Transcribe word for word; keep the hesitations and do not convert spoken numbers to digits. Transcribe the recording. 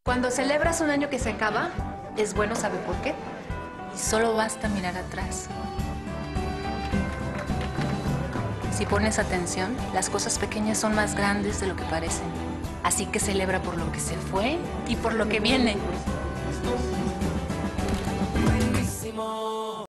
Cuando celebras un año que se acaba, es bueno saber por qué. Y solo basta mirar atrás. Si pones atención, las cosas pequeñas son más grandes de lo que parecen. Así que celebra por lo que se fue y por lo que viene.